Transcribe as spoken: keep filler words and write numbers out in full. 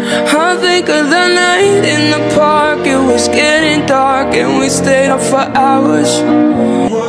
I think of the night in the park. It was getting dark and we stayed up for hours.